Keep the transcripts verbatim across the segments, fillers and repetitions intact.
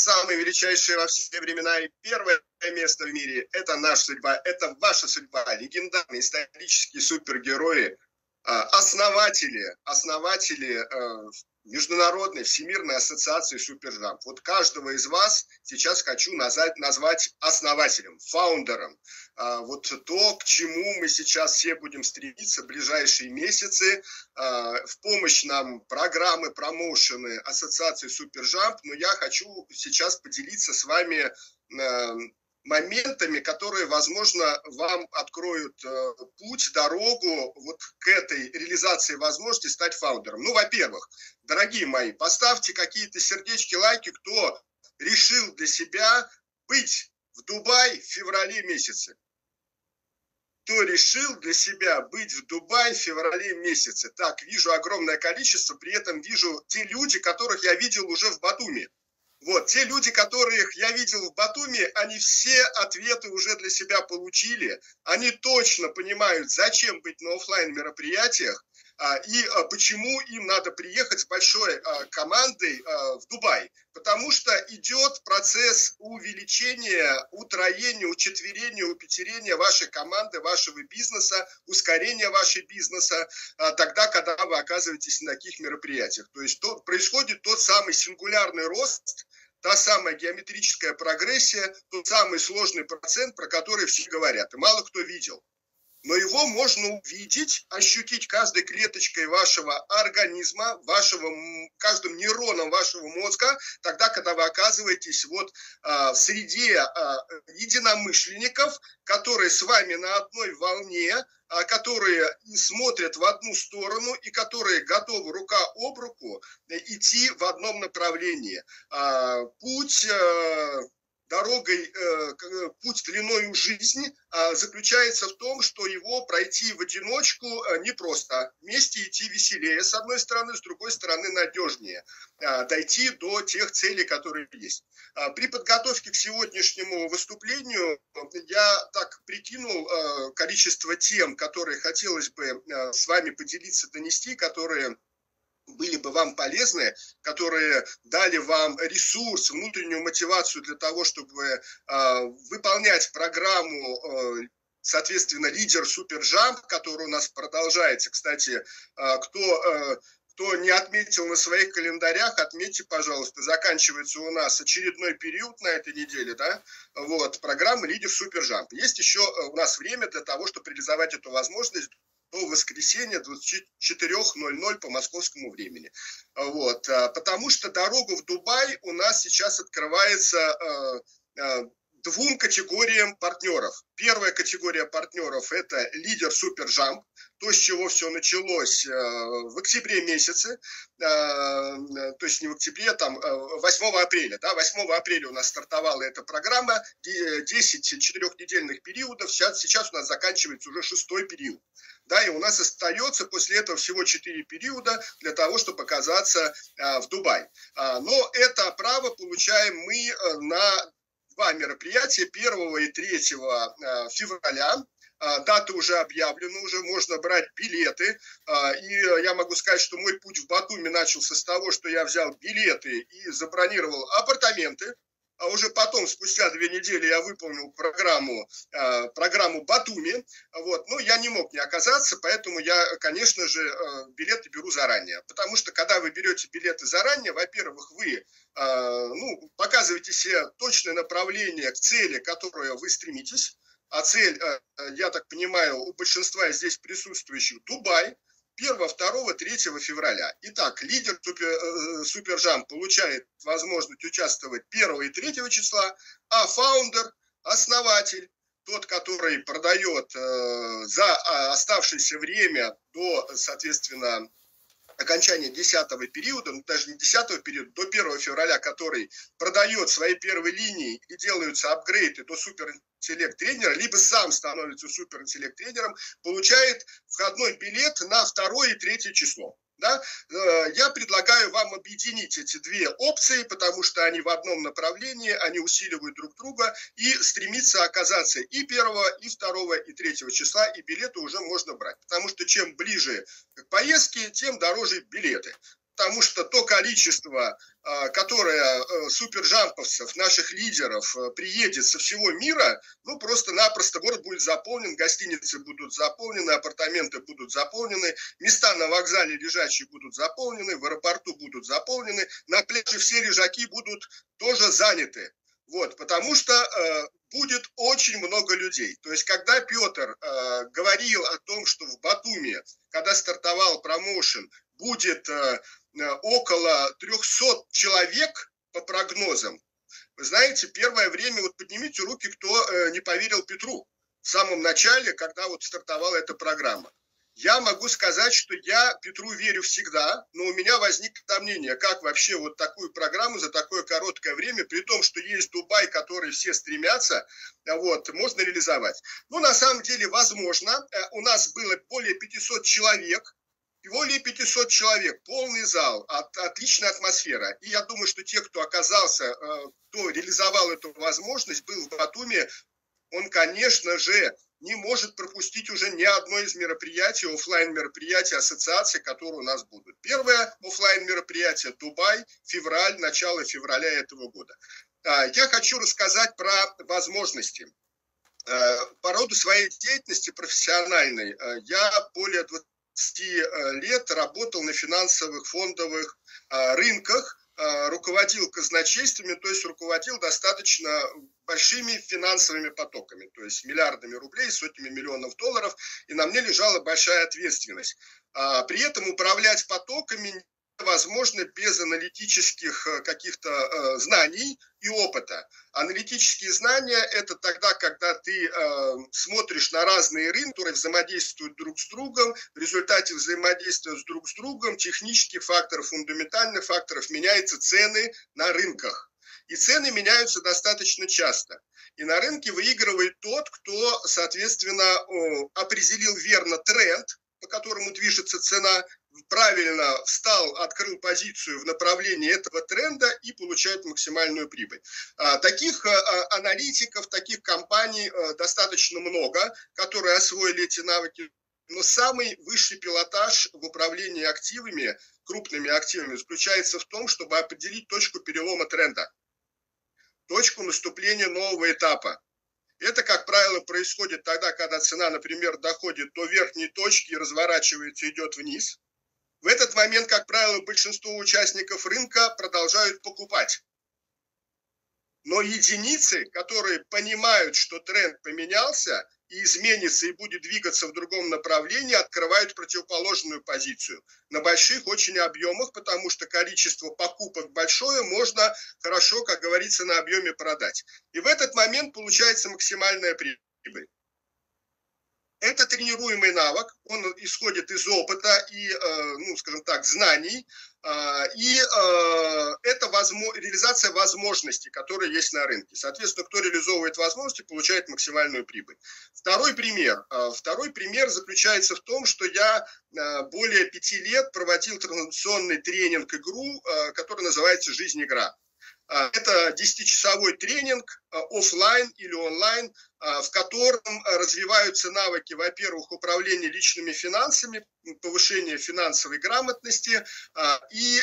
самое величайшее во все времена и первое место в мире. Это наша судьба, это ваша судьба. Легендарные исторические супергерои, основатели, основатели Международной Всемирной Ассоциации Супержамп. Вот каждого из вас сейчас хочу назвать, назвать основателем, фаундером. Вот то, к чему мы сейчас все будем стремиться в ближайшие месяцы. В помощь нам программы, промоушены Ассоциации Супержамп. Но я хочу сейчас поделиться с вами моментами, которые, возможно, вам откроют э, путь, дорогу вот к этой реализации возможности стать фаундером. Ну, во-первых, дорогие мои, поставьте какие-то сердечки, лайки, кто решил для себя быть в Дубае в феврале месяце. Кто решил для себя быть в Дубае в феврале месяце. Так, вижу огромное количество, при этом вижу те люди, которых я видел уже в Батуми. Вот, те люди, которых я видел в Батуми, они все ответы уже для себя получили. Они точно понимают, зачем быть на офлайн мероприятиях а, и а, почему им надо приехать с большой а, командой а, в Дубай. Потому что идет процесс увеличения, утроения, учетверения, упятерения вашей команды, вашего бизнеса, ускорения вашего бизнеса а, тогда, когда вы оказываетесь на таких мероприятиях. То есть то, происходит тот самый сингулярный рост, та самая геометрическая прогрессия, тот самый сложный процент, про который все говорят. И мало кто видел. Но его можно увидеть, ощутить каждой клеточкой вашего организма, вашего, каждым нейроном вашего мозга, тогда, когда вы оказываетесь вот а, в среде а, единомышленников, которые с вами на одной волне, а, которые смотрят в одну сторону и которые готовы рука об руку идти в одном направлении. А, путь... А, дорогой, путь длиною жизни заключается в том, что его пройти в одиночку непросто. Вместе идти веселее, с одной стороны, с другой стороны надежнее. Дойти до тех целей, которые есть. При подготовке к сегодняшнему выступлению я так прикинул количество тем, которые хотелось бы с вами поделиться, донести, которые были бы вам полезны, которые дали вам ресурс, внутреннюю мотивацию для того, чтобы э, выполнять программу, э, соответственно, лидер Супержамп, который у нас продолжается. Кстати, э, кто, э, кто не отметил на своих календарях, отметьте, пожалуйста, заканчивается у нас очередной период на этой неделе, да, вот, программы лидер Супержамп. Есть еще у нас время для того, чтобы реализовать эту возможность до воскресенья двадцать четыре ноль ноль по московскому времени. Вот. Потому что дорога в Дубай у нас сейчас открывается двум категориям партнеров. Первая категория партнеров – это лидер Супержамп, то, с чего все началось в октябре месяце, то есть не в октябре, там восьмого апреля. Да, восьмого апреля у нас стартовала эта программа, десять четырехнедельных периодов, сейчас, сейчас у нас заканчивается уже шестой период. Да, и у нас остается после этого всего четыре периода для того, чтобы оказаться в Дубае. Но это право получаем мы на два мероприятия, первого и третьего февраля. Даты уже объявлены, уже можно брать билеты. И я могу сказать, что мой путь в Батуми начался с того, что я взял билеты и забронировал апартаменты. А уже потом, спустя две недели, я выполнил программу, программу Батуми. Вот. Но я не мог не оказаться, поэтому я, конечно же, билеты беру заранее. Потому что, когда вы берете билеты заранее, во-первых, вы ну, показываете себе точное направление к цели, к которой вы стремитесь. А цель, я так понимаю, у большинства здесь присутствующих Дубай. первого, второго, третьего февраля. Итак, лидер супер, Супержамп получает возможность участвовать первого и третьего числа, а фаундер, основатель, тот, который продает э, за оставшееся время до, соответственно, окончания десятого периода, ну даже не десятого периода, до первого февраля, который продает свои первые линии и делаются апгрейды до суперинтеллект-тренера, либо сам становится суперинтеллект-тренером, получает входной билет на второе и третье число. Да? Я предлагаю вам объединить эти две опции, потому что они в одном направлении, они усиливают друг друга, и стремиться оказаться и первого, и второго, и третьего числа, и билеты уже можно брать. Потому что чем ближе к поездке, тем дороже билеты. потому что то количество, которое супержамповцев, наших лидеров, приедет со всего мира, ну, просто-напросто город будет заполнен, гостиницы будут заполнены, апартаменты будут заполнены, места на вокзале лежачие будут заполнены, в аэропорту будут заполнены, на пляже все лежаки будут тоже заняты. Вот, потому что э, будет очень много людей. То есть, когда Петр э, говорил о том, что в Батуми, когда стартовал промоушен, будет э, около трехсот человек по прогнозам, вы знаете, первое время, вот поднимите руки, кто э, не поверил Петру в самом начале, когда вот стартовала эта программа. Я могу сказать, что я Петру верю всегда, но у меня возникло сомнение, как вообще вот такую программу за такое короткое время, при том, что есть Дубай, который все стремятся, вот, можно реализовать. Ну, на самом деле, возможно. У нас было более пятисот человек, более пятисот человек, полный зал, от, отличная атмосфера. И я думаю, что те, кто оказался, кто реализовал эту возможность, был в Батуми, он, конечно же, не может пропустить уже ни одно из мероприятий, офлайн мероприятий ассоциации, которые у нас будут. Первое офлайн мероприятие Дубай, февраль, начало февраля этого года. Я хочу рассказать про возможности. По роду своей деятельности профессиональной я более двадцати лет работал на финансовых фондовых рынках, руководил казначействами, то есть руководил достаточно большими финансовыми потоками, то есть миллиардами рублей, сотнями миллионов долларов, и на мне лежала большая ответственность. При этом управлять потоками невозможно без аналитических каких-то знаний и опыта. Аналитические знания – это тогда, когда ты э, смотришь на разные рынки, которые взаимодействуют друг с другом, в результате взаимодействия с друг с другом технических факторов, фундаментальных факторов меняются цены на рынках. И цены меняются достаточно часто. И на рынке выигрывает тот, кто, соответственно, определил верно тренд, по которому движется цена, правильно встал, открыл позицию в направлении этого тренда и получает максимальную прибыль. Таких аналитиков, таких компаний достаточно много, которые освоили эти навыки. Но самый высший пилотаж в управлении активами, крупными активами, заключается в том, чтобы определить точку перелома тренда, точку наступления нового этапа. Это, как правило, происходит тогда, когда цена, например, доходит до верхней точки и разворачивается, идет вниз. В этот момент, как правило, большинство участников рынка продолжают покупать. Но единицы, которые понимают, что тренд поменялся и изменится, и будет двигаться в другом направлении, открывают противоположную позицию. На больших очень объемах, потому что количество покупок большое, можно хорошо, как говорится, на объеме продать. И в этот момент получается максимальная прибыль. Это тренируемый навык, он исходит из опыта и, ну, скажем так, знаний, и это реализация возможностей, которые есть на рынке. Соответственно, кто реализовывает возможности, получает максимальную прибыль. Второй пример. Второй пример заключается в том, что я более пяти лет проводил трансформационный тренинг-игру, который называется «Жизнь-игра». Это десятичасовой тренинг офлайн или онлайн, в котором развиваются навыки, во-первых, управления личными финансами, повышения финансовой грамотности и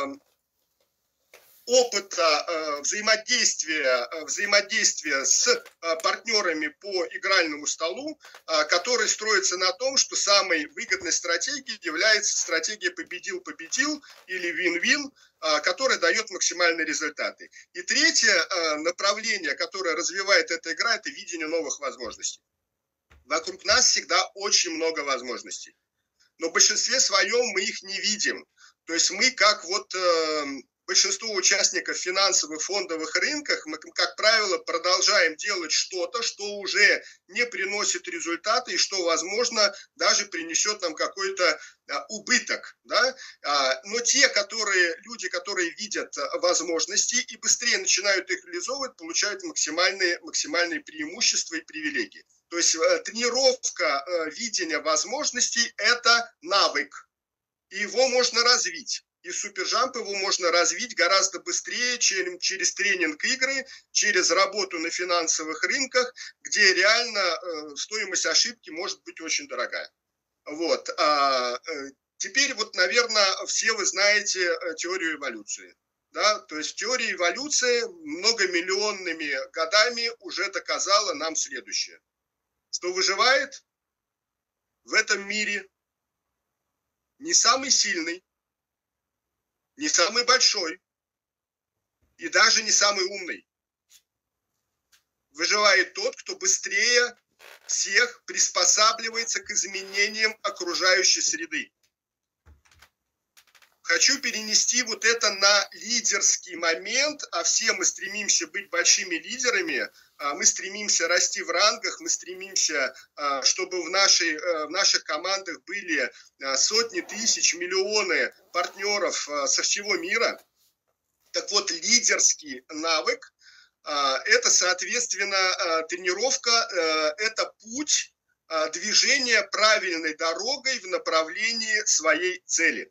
опыта взаимодействия, взаимодействия с партнерами по игральному столу, который строится на том, что самой выгодной стратегией является стратегия «победил-победил» или «вин-вин», которая дает максимальные результаты. И третье направление, которое развивает эта игра, это видение новых возможностей. Вокруг нас всегда очень много возможностей, но в большинстве своем мы их не видим. То есть мы, как вот большинство участников финансовых фондовых рынках, мы, как правило, продолжаем делать что-то, что уже не приносит результаты и что, возможно, даже принесет нам какой-то а, убыток. Да? А, но те, которые, люди, которые видят возможности и быстрее начинают их реализовывать, получают максимальные, максимальные преимущества и привилегии. То есть а, тренировка а, видения возможностей – это навык, и его можно развить. И супержамп его можно развить гораздо быстрее, чем через тренинг игры, через работу на финансовых рынках, где реально э, стоимость ошибки может быть очень дорогая. Вот. А, э, Теперь вот, наверное, все вы знаете теорию эволюции. Да? То есть теория эволюции многомиллионными годами уже доказала нам следующее. Что выживает в этом мире не самый сильный, не самый большой и даже не самый умный. Выживает тот, кто быстрее всех приспосабливается к изменениям окружающей среды. Хочу перенести вот это на лидерский момент, а все мы стремимся быть большими лидерами, мы стремимся расти в рангах, мы стремимся, чтобы в, нашей, в наших командах были сотни тысяч, миллионы партнеров со всего мира. Так вот, лидерский навык – это, соответственно, тренировка, это путь движения правильной дорогой в направлении своей цели.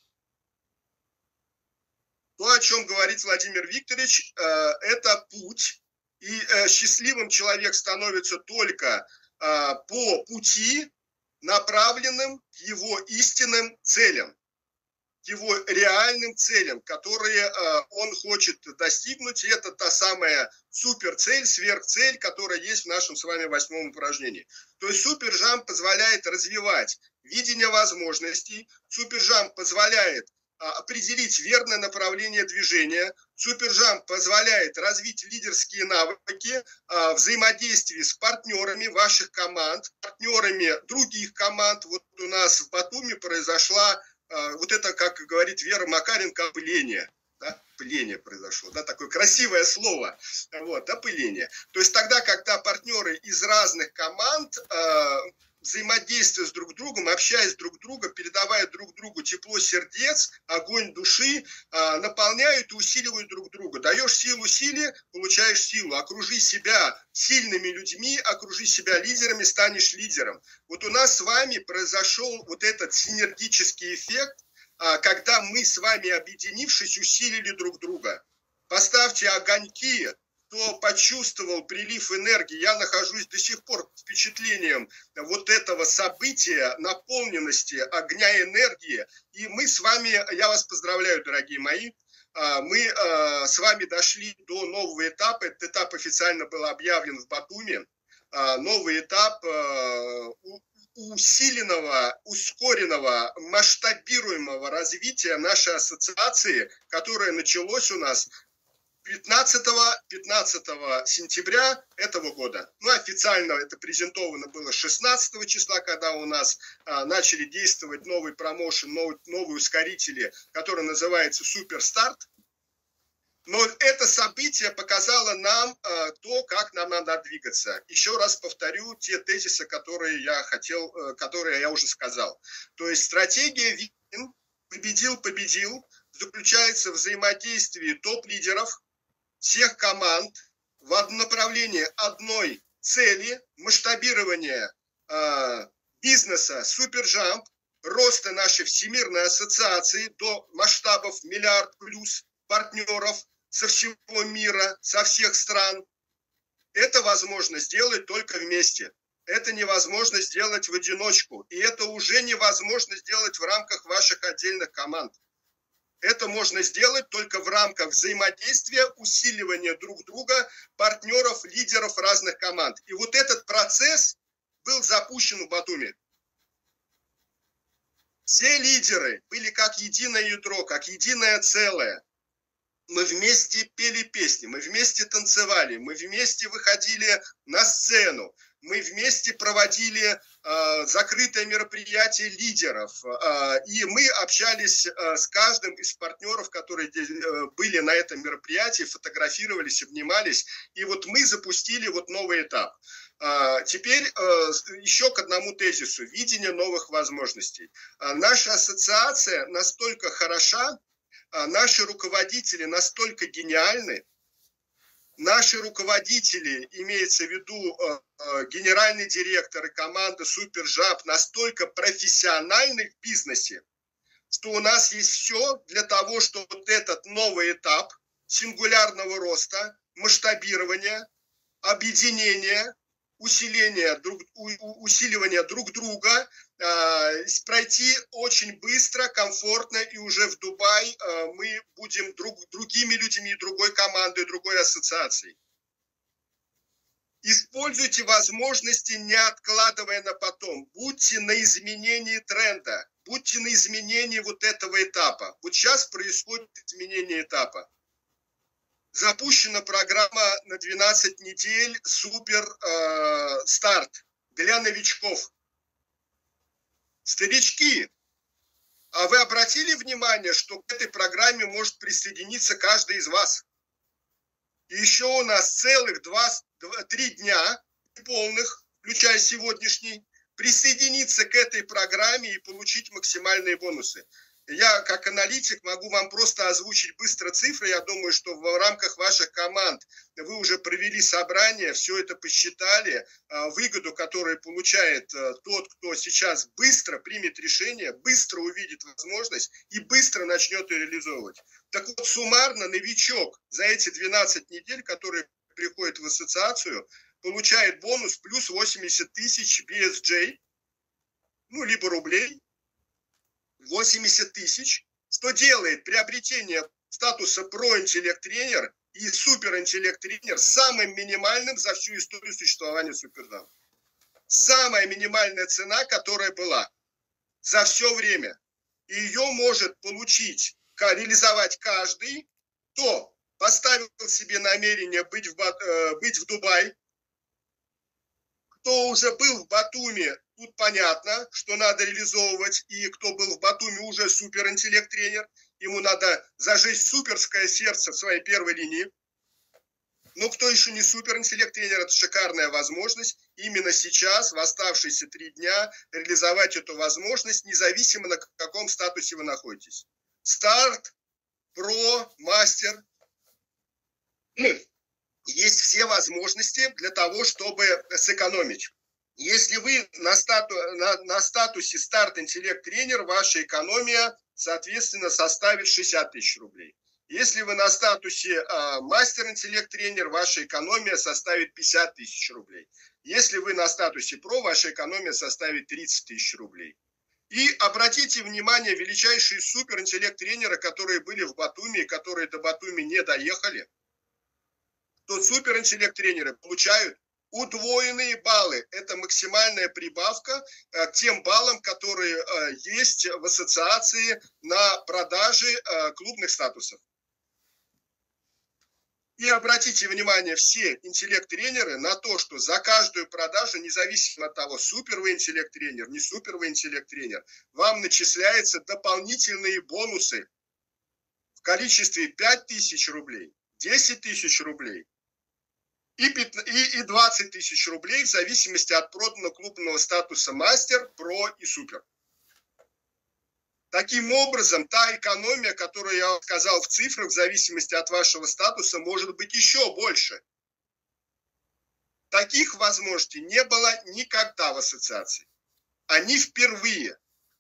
То, о чем говорит Владимир Викторович, это путь, и счастливым человек становится только по пути, направленным к его истинным целям, к его реальным целям, которые он хочет достигнуть. И это та самая суперцель, сверхцель, которая есть в нашем с вами восьмом упражнении. То есть супержамп позволяет развивать видение возможностей, супержамп позволяет определить верное направление движения. Супержамп позволяет развить лидерские навыки, взаимодействие с партнерами ваших команд, партнерами других команд. Вот у нас в Батуми произошла, вот это, как говорит Вера Макаренко, опыление. Да? Опыление произошло, да, такое красивое слово, вот, опыление. То есть тогда, когда партнеры из разных команд взаимодействуя с друг другом, общаясь друг с другом, передавая друг другу тепло сердец, огонь души, наполняют и усиливают друг друга. Даешь силу силе, получаешь силу. Окружи себя сильными людьми, окружи себя лидерами, станешь лидером. Вот у нас с вами произошел вот этот синергический эффект, когда мы с вами, объединившись, усилили друг друга. Поставьте огоньки, кто почувствовал прилив энергии. Я нахожусь до сих пор под впечатлением вот этого события, наполненности огня энергии. И мы с вами, я вас поздравляю, дорогие мои, мы с вами дошли до нового этапа. Этот этап официально был объявлен в Батуми. Новый этап усиленного, ускоренного, масштабируемого развития нашей ассоциации, которое началось у нас пятнадцатого сентября этого года. Ну, официально это презентовано было шестнадцатого числа, когда у нас а, начали действовать новый промоушен, новый, новые ускорители, который называется «Суперстарт». Но это событие показало нам а, то, как нам надо двигаться. Еще раз повторю те тезисы, которые я хотел, а, которые я уже сказал. То есть стратегия «Вин» победил-победил заключается в взаимодействии топ-лидеров всех команд в одном направлении одной цели, масштабирования э, бизнеса Супержамп, роста нашей всемирной ассоциации до масштабов миллиард плюс партнеров со всего мира, со всех стран. Это возможно сделать только вместе. Это невозможно сделать в одиночку. И это уже невозможно сделать в рамках ваших отдельных команд. Это можно сделать только в рамках взаимодействия, усиливания друг друга, партнеров, лидеров разных команд. И вот этот процесс был запущен в Батуми. Все лидеры были как единое ядро, как единое целое. Мы вместе пели песни, мы вместе танцевали, мы вместе выходили на сцену. Мы вместе проводили э, закрытое мероприятие лидеров, э, и мы общались э, с каждым из партнеров, которые э, были на этом мероприятии, фотографировались, обнимались, и вот мы запустили вот новый этап. Э, теперь э, еще к одному тезису: видение новых возможностей. Э, наша ассоциация настолько хороша, э, наши руководители настолько гениальны. Наши руководители, имеется в виду э, э, генеральный директор и команда Супержамп, настолько профессиональны в бизнесе, что у нас есть все для того, чтобы вот этот новый этап сингулярного роста, масштабирования, объединения, усиления друг, у, усиливания друг друга, пройти очень быстро, комфортно, и уже в Дубай мы будем друг, другими людьми, другой командой, другой ассоциацией. Используйте возможности, не откладывая на потом. Будьте на изменении тренда, будьте на изменении вот этого этапа. Вот сейчас происходит изменение этапа. Запущена программа на двенадцать недель «Супер э, старт» для новичков. Старички, а вы обратили внимание, что к этой программе может присоединиться каждый из вас? И еще у нас целых два, три дня полных, включая сегодняшний, присоединиться к этой программе и получить максимальные бонусы. Я, как аналитик, могу вам просто озвучить быстро цифры. Я думаю, что в рамках ваших команд вы уже провели собрание, все это посчитали. Выгоду, которую получает тот, кто сейчас быстро примет решение, быстро увидит возможность и быстро начнет ее реализовывать. Так вот, суммарно новичок за эти двенадцать недель, который приходит в ассоциацию, получает бонус плюс восемьдесят тысяч би эс джей, ну, либо рублей, восемьдесят тысяч, что делает приобретение статуса про-интеллект-тренер и супер-интеллект-тренер самым минимальным за всю историю существования Супердам. Самая минимальная цена, которая была за все время. И ее может получить, реализовать каждый, кто поставил себе намерение быть в, быть в Дубае, кто уже был в Батуми. Тут понятно, что надо реализовывать, и кто был в Батуми уже суперинтеллект-тренер, ему надо зажечь суперское сердце в своей первой линии. Но кто еще не суперинтеллект-тренер, это шикарная возможность именно сейчас, в оставшиеся три дня, реализовать эту возможность, независимо на каком статусе вы находитесь. Старт, про, мастер. Есть все возможности для того, чтобы сэкономить. Если вы на, стату, на, на статусе старт-интеллект-тренер, ваша экономия, соответственно, составит шестьдесят тысяч рублей. Если вы на статусе э, мастер-интеллект-тренер, ваша экономия составит пятьдесят тысяч рублей. Если вы на статусе про, ваша экономия составит тридцать тысяч рублей. И обратите внимание, величайшие супер-интеллект-тренеры, которые были в Батуми и которые до Батуми не доехали, то супер-интеллект-тренеры получают удвоенные баллы. Это максимальная прибавка к тем баллам, которые есть в ассоциации на продаже клубных статусов. И обратите внимание, все интеллект-тренеры, на то, что за каждую продажу, независимо от того, супер вы интеллект-тренер, не супер вы интеллект-тренер, вам начисляются дополнительные бонусы в количестве пять тысяч рублей, десять тысяч рублей и двадцать тысяч рублей в зависимости от проданного клубного статуса мастер, про и супер. Таким образом, та экономия, которую я сказал в цифрах, в зависимости от вашего статуса, может быть еще больше. Таких возможностей не было никогда в ассоциации. Они впервые.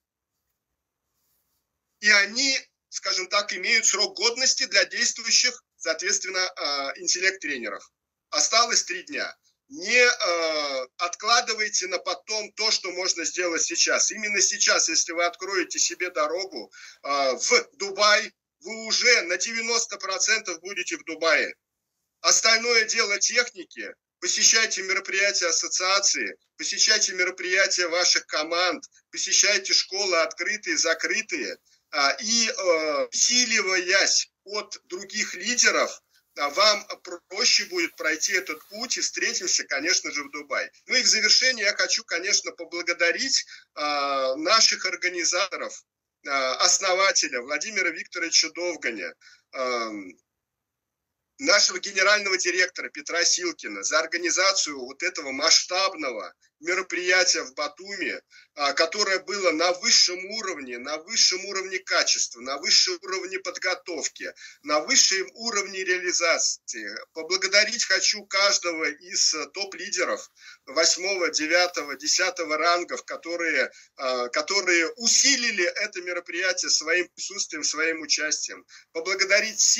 И они, скажем так, имеют срок годности для действующих, соответственно, интеллект-тренеров. Осталось три дня. Не э, откладывайте на потом то, что можно сделать сейчас. Именно сейчас, если вы откроете себе дорогу э, в Дубай, вы уже на девяносто процентов будете в Дубае. Остальное дело техники. Посещайте мероприятия ассоциации, посещайте мероприятия ваших команд, посещайте школы открытые, закрытые. Э, и э, усиливаясь от других лидеров, вам проще будет пройти этот путь и встретимся, конечно же, в Дубае. Ну и в завершение я хочу, конечно, поблагодарить э, наших организаторов, э, основателя Владимира Викторовича Довганя, э, нашего генерального директора Петра Силкина за организацию вот этого масштабного мероприятия в Батуми, которое было на высшем уровне, на высшем уровне качества, на высшем уровне подготовки, на высшем уровне реализации. Поблагодарить хочу каждого из топ-лидеров восьмого, девятого, десятого рангов, которые, которые усилили это мероприятие своим присутствием, своим участием. Поблагодарить всех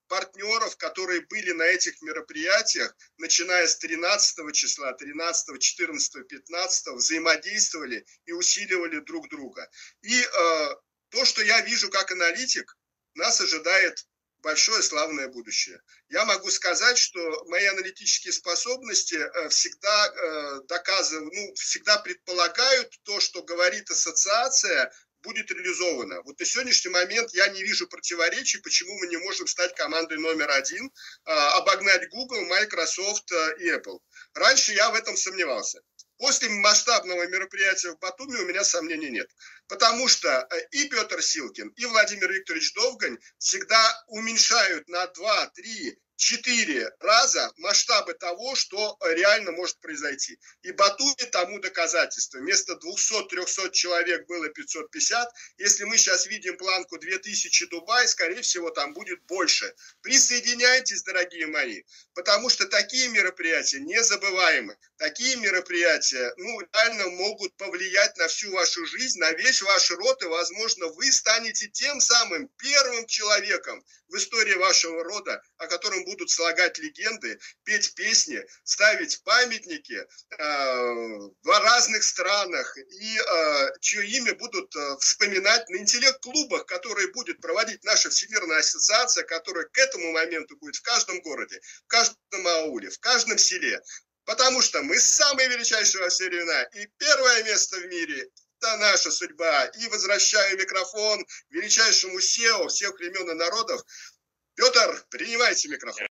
партнеров, которые были на этих мероприятиях, начиная с тринадцатого числа, тринадцатого, четырнадцатого, пятнадцатого, взаимодействовали и усиливали друг друга. И э, то, что я вижу как аналитик, нас ожидает большое славное будущее. Я могу сказать, что мои аналитические способности всегда доказывают, ну, всегда предполагают то, что говорит ассоциация, будет реализовано. Вот на сегодняшний момент я не вижу противоречий, почему мы не можем стать командой номер один, обогнать Google, Microsoft и Apple. Раньше я в этом сомневался. После масштабного мероприятия в Батуми у меня сомнений нет. Потому что и Петр Силкин, и Владимир Викторович Довгань всегда уменьшают на два, три, четыре раза масштабы того, что реально может произойти. И Батуми тому доказательство. Вместо двухсот-трехсот человек было пятьсот пятьдесят. Если мы сейчас видим планку две тысячи Дубай, скорее всего, там будет больше. Присоединяйтесь, дорогие мои, потому что такие мероприятия незабываемы. Такие мероприятия, ну, реально могут повлиять на всю вашу жизнь, на весь ваш род, и, возможно, вы станете тем самым первым человеком в истории вашего рода, о котором будут слагать легенды, петь песни, ставить памятники э, в разных странах, и э, чье имя будут э, вспоминать на интеллект-клубах, которые будет проводить наша Всемирная ассоциация, которая к этому моменту будет в каждом городе, в каждом ауле, в каждом селе. Потому что мы самые величайшие во все времена, и первое место в мире – это наша судьба. И возвращаю микрофон величайшему сео всех времен и народов. Петр, принимайте микрофон.